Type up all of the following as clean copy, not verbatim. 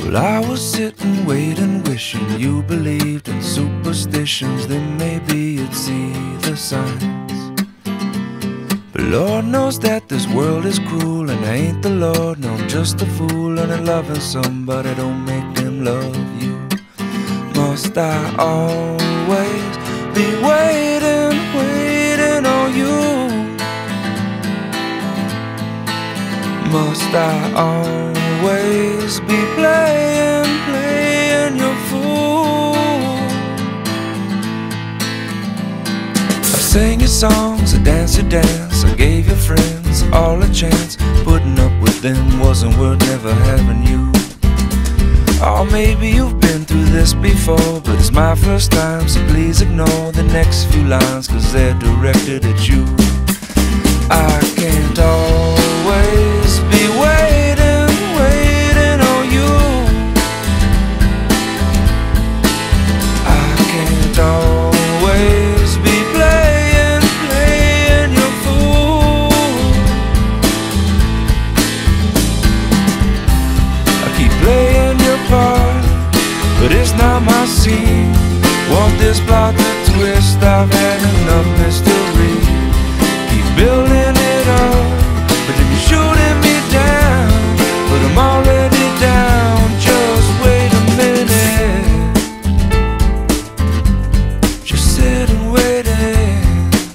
Well, I was sitting, waiting, wishing you believed in superstitions. Then maybe you'd see the signs. But Lord knows that this world is cruel, and I ain't the Lord, no, I'm just a fool. And loving somebody don't make them love you. Must I always be waiting, waiting on you? Must I always be playing, playing your fool? I sang your songs, I danced your dance, I gave your friends all a chance. Putting up with them wasn't worth never having you. Oh, maybe you've been through this before, but it's my first time, so please ignore the next few lines, 'cause they're directed at you. I can't always be waiting, waiting on you. I can't always be playing, playing your fool. I keep playing your part, but it's not my scene. Want this plot to twist, I've had enough mystery. Keep building it up, but then you're shooting me down. But I'm already down, just wait a minute. Just sit and wait it.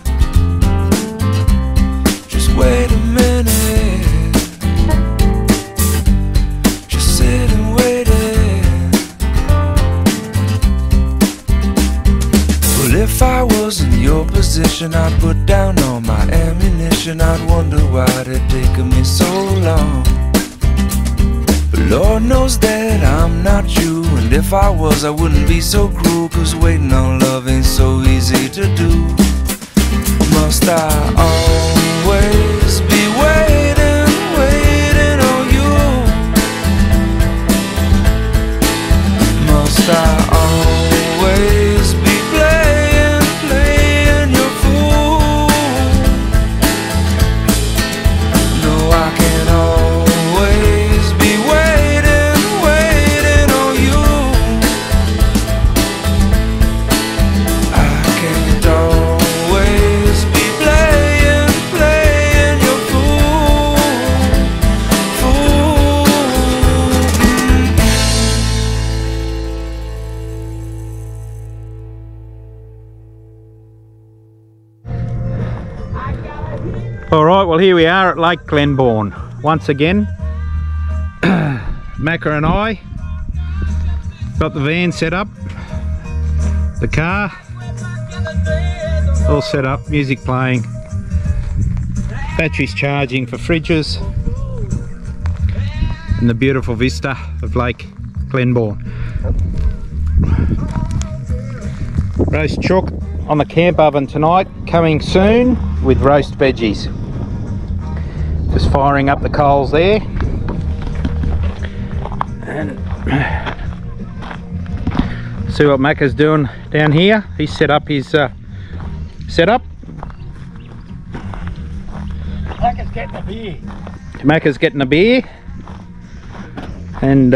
Just wait a minute. Just sit and wait it. Well, if I was in your position, I'd put down all my ammunition. I'd wonder why it taken me so long. But Lord knows that I'm not you, and if I was, I wouldn't be so cruel, 'cause waiting on love ain't so easy to do. Must I always be waiting, waiting on you? Must I always be playing, playing your fool? No, I can't always be waiting, waiting on you. I can't always be playing, playing your fool, fool. Alright, well here we are at Lake Glenbawn once again. Macca and I got the van set up, the car all set up, music playing, batteries charging for fridges, and the beautiful vista of Lake Glenbawn. Roast chook on the camp oven tonight, coming soon with roast veggies. Just firing up the coals there, and see what Macca's doing down here. He's set up his setup. Macca's getting a beer. Macca's getting a beer, and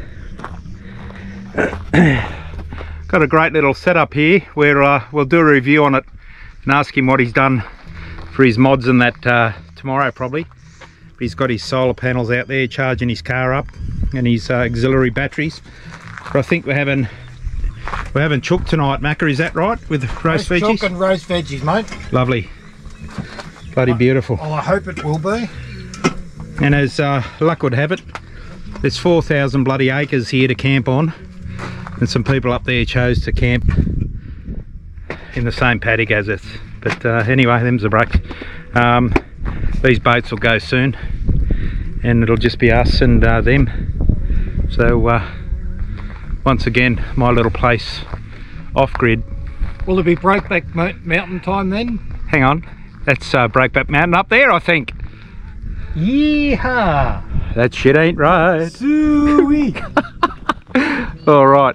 got a great little setup here where we'll do a review on it and ask him what he's done for his mods and that tomorrow probably. He's got his solar panels out there charging his car up, and his auxiliary batteries. But I think we're having chook tonight, Macca, is that right? With roast veggies? Chook and roast veggies, mate. Lovely. Bloody beautiful. Well, I hope it will be. And as luck would have it, there's 4,000 bloody acres here to camp on, and some people up there chose to camp in the same paddock as us. But anyway, them's the breaks. These boats will go soon, and it'll just be us and them. So once again, my little place off grid. Will it be Breakback Mountain time then? Hang on, that's Breakback Mountain up there, I think. Yeehaw! That shit ain't right. Sweet. All right,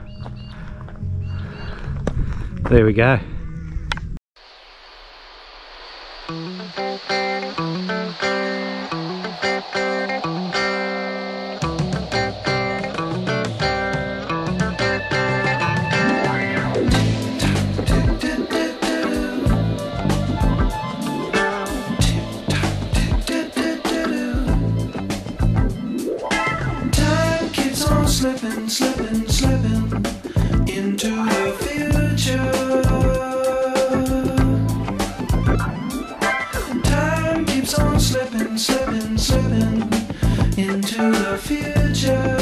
there we go. slipping, slipping, slipping into the future.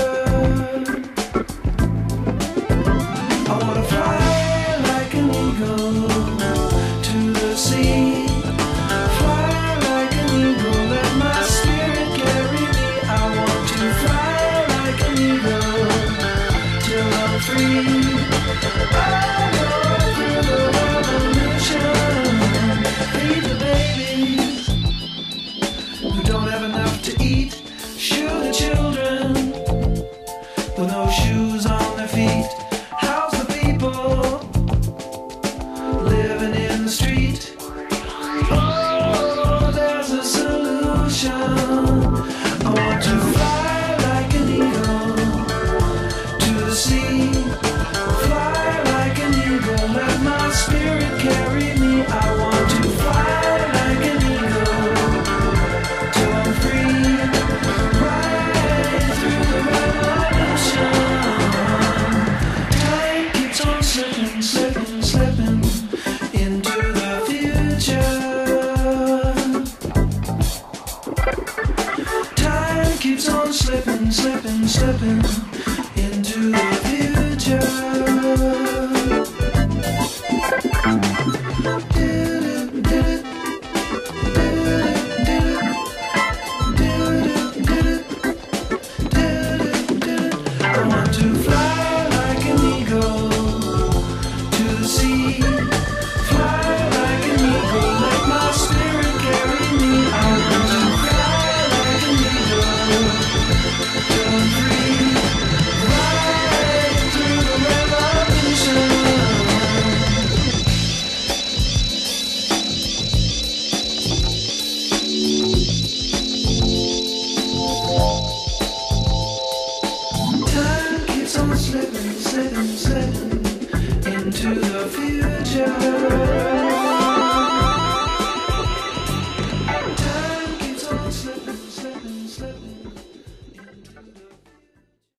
I wanna fly like an eagle to the sea. Fly like an eagle, let my spirit carry me. I want to fly like an eagle till I'm free. I go through the revolution. Feed the babies who don't have enough to eat. Shoe the children with no shoes on their feet. House the people living in the street. Oh, there's a solution. I want to fly like an eagle to the sea. Fly like an eagle, let my spirit carry me. I want to fly like an eagle till I'm free. Right through the revolution. Time keeps on slipping, slipping, slipping into the future. Time keeps on slipping, slipping, slipping